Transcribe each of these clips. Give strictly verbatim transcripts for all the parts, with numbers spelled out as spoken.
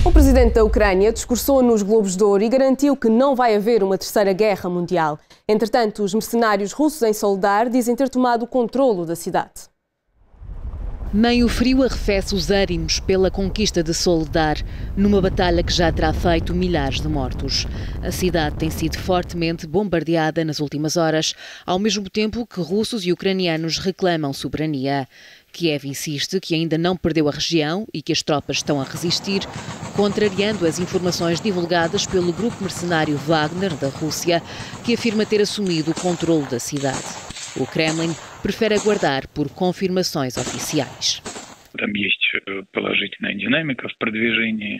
O presidente da Ucrânia discursou nos Globos de Ouro e garantiu que não vai haver uma terceira guerra mundial. Entretanto, os mercenários russos em Soledar dizem ter tomado o controlo da cidade. Meio frio arrefece os ânimos pela conquista de Soledar, numa batalha que já terá feito milhares de mortos. A cidade tem sido fortemente bombardeada nas últimas horas, ao mesmo tempo que russos e ucranianos reclamam soberania. Kiev insiste que ainda não perdeu a região e que as tropas estão a resistir, contrariando as informações divulgadas pelo grupo mercenário Wagner da Rússia, que afirma ter assumido o controlo da cidade. O Kremlin prefere aguardar por confirmações oficiais. Там есть положительная динамика в продвижении.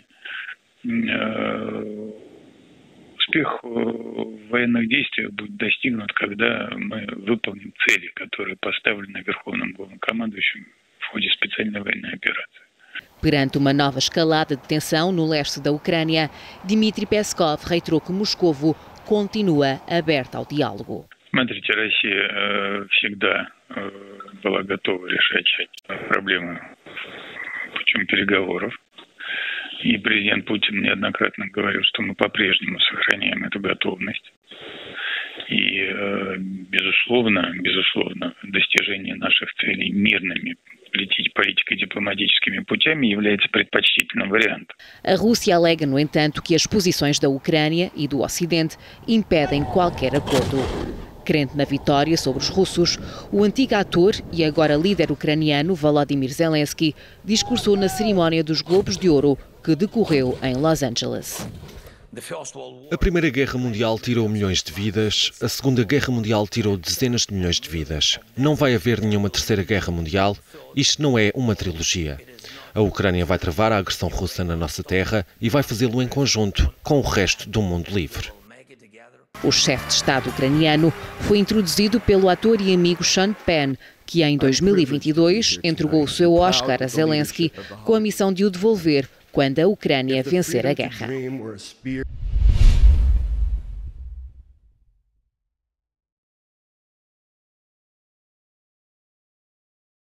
Успех в военных действиях будет достигнут, когда мы выполним цели, которые поставлены Верховным Главнокомандующим в ходе специальной военной операции. Perante uma nova escalada de tensão no leste da Ucrânia, Dmitry Peskov reiterou que Moscovo continua aberta ao diálogo. Смотрите, Россия всегда была готова решать проблемы путем переговоров. И президент Путин неоднократно говорил, что мы по-прежнему сохраняем эту готовность. И, безусловно, безусловно, достижение наших целей мирными политико-дипломатическими путями является предпочтительным вариантом. A Rússia alega, no entanto, que as posições da Ucrânia e do Ocidente impedem qualquer acordo. Crente na vitória sobre os russos, o antigo ator e agora líder ucraniano Volodymyr Zelensky discursou na cerimónia dos Globos de Ouro que decorreu em Los Angeles. A Primeira Guerra Mundial tirou milhões de vidas, a Segunda Guerra Mundial tirou dezenas de milhões de vidas. Não vai haver nenhuma Terceira Guerra Mundial, isto não é uma trilogia. A Ucrânia vai travar a agressão russa na nossa terra e vai fazê-lo em conjunto com o resto do mundo livre. O chefe de Estado ucraniano foi introduzido pelo ator e amigo Sean Penn, que em dois mil e vinte e dois entregou o seu Oscar a Zelensky com a missão de o devolver quando a Ucrânia vencer a guerra.